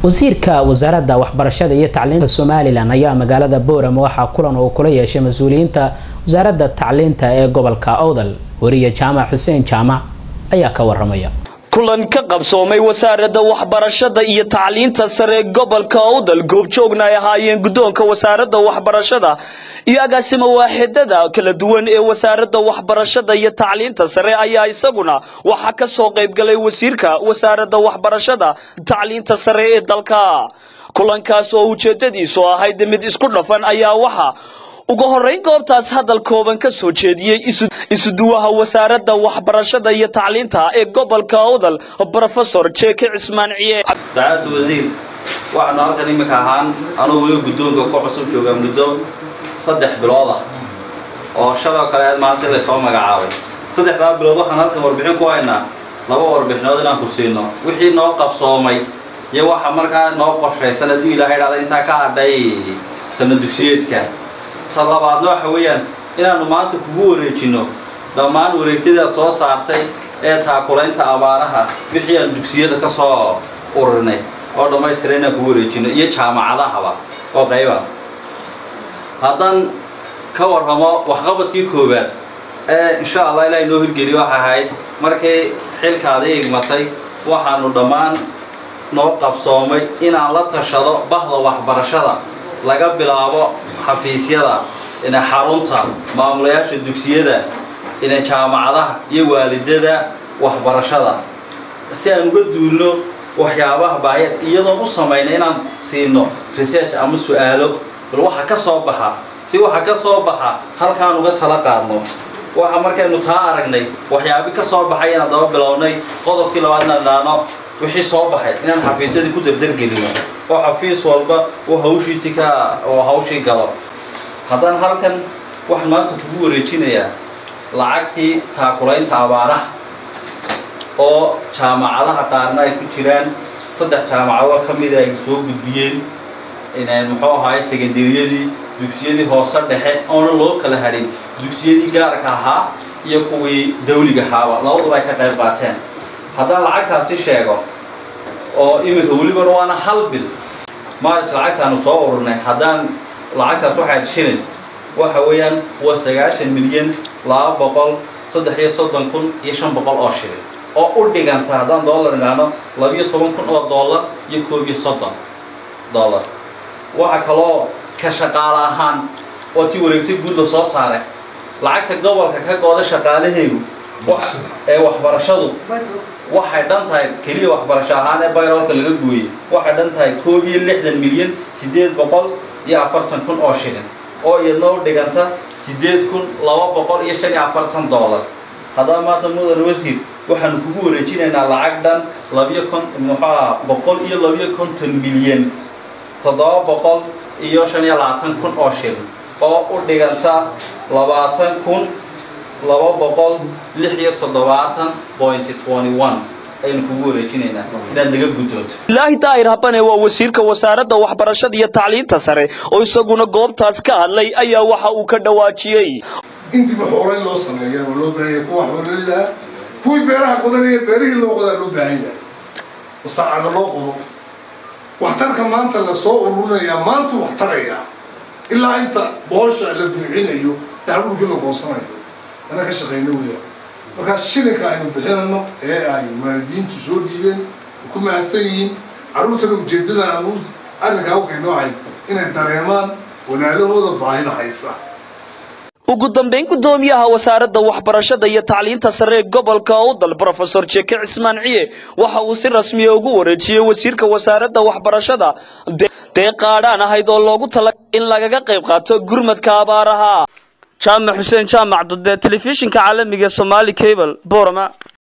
wasiirka wasaaradda waxbarashada iyo tacliinta Soomaaliland ayaa magaalada Boorama waxa kulan oo kula yeeshay mas'uuliyiinta wasaaradda tacliinta ee gobolka Awdal. Wariye Jaamac Xuseen Jaamac ayaa ka waramaya. kulan ka qabsoomay wasaaradda waxbarashada iyo tacliinta sare gobolka Awdal goobjoogna ay ahaayeen gudoonka wasaaradda waxbarashada iyo agaasimo waaxidada kala duwan ee wasaaradda waxbarashada iyo tacliinta sare ayaa isaguna waxa ka soo qayb galay wasiirka wasaaradda waxbarashada tacliinta sare ee dalka. kulankaas oo ujeedadiisu ahayd mid isku dhafan ayaa waxa ugu horeyn goobtaas hadal kooban ka soo jeediyay isuduwaha wasaaradda waxbarashada iyo tacliinta ee gobolka Awdal Professor Jeeke Cismaan Ciye. Saacad wasiir waxaan halkan imika ahaan anoo wali gudoonka ku cusub jooga muddo 3 bilood ah oo shaqo kale maanta la soo magacaabay. 3 bilood waxaan halkan warbixin ku haynaa laba warbixinood inaan ku siino wixii noo qabsoomay iyo waxa markaa noo qorshaysan adii Ilaahay dhacday inta ka hadhay sanad dugsiyeedka. talabaadna waxa weeyaan inaanu maanta kugu wareejino dhammaan wareegtida soo saartay ee taakulaynta abaaraha wixii aan dugsiyada ka soo ururinay oo dhamaystiran kugu wareejino iyo jaamacadaha oo qayba hadan ka warramo waxqabadkii koobaad insha Allah Ilaahay noo hirgeliyo waxa ahayd markay xilkaada igmatay waxaanu dhammaan noo qabsoomay inaan la tashado bahda waxbarashada laga bilaabo xafiisyada ina xarunta maamulayaasha dugsiyada ina jaamacadaha iyo waalidada waxbarashada si aan uga duulno waxyaabaha baahid iyadoo u sameeyay inaan siino research ama su'aalo bal waxa ka soo baxa si waxa ka soo baxa halkaan uga tala qaadno waxa markaynu taa aragnay waxyaabi ka soo baxay inaan daba bilownay qodobkii labaadna dhaano wixii soo baxay inaan xafiisyada ku dardargelino oo xafiis walba oo hawshiisa ka oo hawshii galo haddaan halkan waxaan maanta kugu wareejinayaa lacagtii taakulaynta abaaraha oo jaamacadaha qaarna ay ku jiraan 3 jaamacadood ka mid ay soo gudbiyeen inay muxuu ahaay secondaryadii dugsiyadii hoose dhexe oo loo kala hadhin dugsiyadii gaarka ahaa iyo kuwii dawliga ahaa labadaba ay ka qayb qaateen haddaan lacagtaasi sheego oo imika waliba waana hal bil maarta lacagtaanu soo ururnay haddaan lacagtaas waxay shilin waxa weeyaan waa 9 milyan 233,500 oo shilin oo u dhiganta haddaan dollar inaano 12,000 oo dollar iyo 130 dollar waxa kaloo ka shaqaale ahaan oo tii wareegtay guud la soo saaray lacagta gobolka ka gooda shaqaalaheedu ee waxbarashadu waxay dhantahay kaliya waxbarasho ahaan ee bayrolka laga gooyay waxay dhantahay 160 milyan 840,000 oo shilin oo iyadoo dhiganta 8,240 dollar haddaba maanta mudan wasiir waxaan kugu wareejinaynaa lacag dhan 250 milyan 725,000 oo shilin oo u dhiganta 20,276.21 aynu kugu wareejinaynaa inaad naga guddoonto. Ilaahi daahir habane waa wasiirka wasaaradda waxbarashada iyo tacliinta sare oo isaguna goobtaas ka hadlay ayaa waxa uu ka dhawaajiyay intii xoolayn loo sameeyay oo loo baahay kuwa xoolaha kuwi beeraha qodanaya beerihii loo qodaa loo baahan yahay wasaacada loo qodo waxtarka maanta la soo ururinayo maanta waxtaraya ilaa inta boosha la buuxinayo taabulkii la goosanayo ana ka shaqeynaa weeyo marka shilinka aynu bixinayno ee ay waalidiintu soo dhiibeen ku mahadsan yihiin caruurta ujeedada aanu arrinka u keenahay inay dareemaan walaalahooda baahida haysa. ugu dambeyn gudoomiyaha wasaaradda waxbarashada iyo tacliinta sare gobolka Awdal Professor Jeeke Cismaan Ciye waxa uu si rasmi ah ugu wareejiyay wasiirka wasaaradda waxbarashada deeqaadaan ahayd oo loogu talagalay in laga qayb qaato gurmadka abaaraha. Jaamac Xuseen Jaamac, Telefishinka Caalamiga Somali Cable, Boorama.